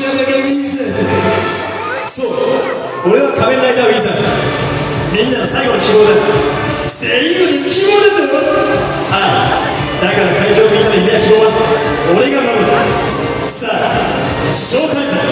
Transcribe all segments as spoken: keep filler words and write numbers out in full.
だけウィザード。そう、俺は仮面ライダーウィザード。みんなの最後の希望だ。全員の希望だと。ああ、だから会場みんなの夢や希望は俺が守る。さあ、ショータイムだ。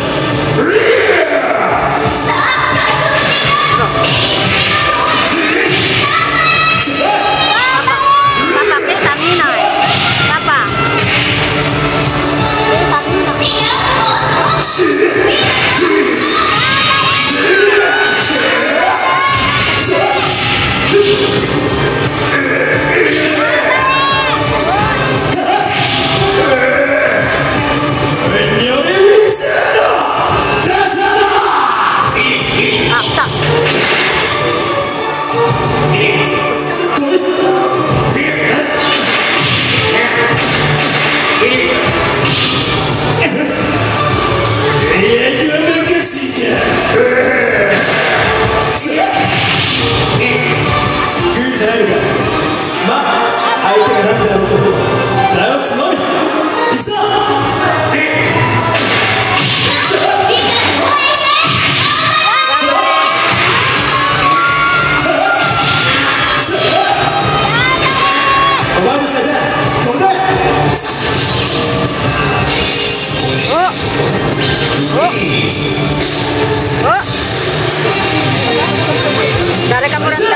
誰かもらった。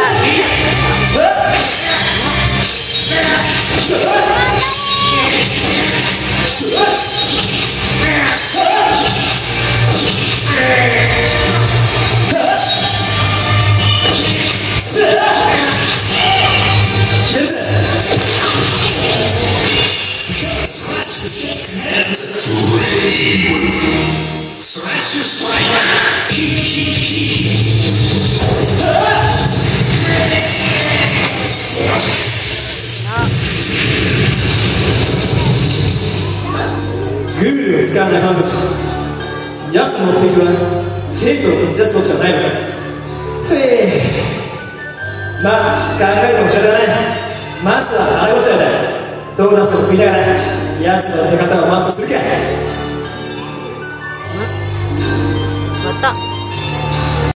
グールを使わないハンド。ヤスの目的はケイトを見せ出すことじゃないのか。ええ、まあ考えても仕方ない。まずは腹ごしらえだ。ドーナツを食いながらヤスの出方をマストするか。 また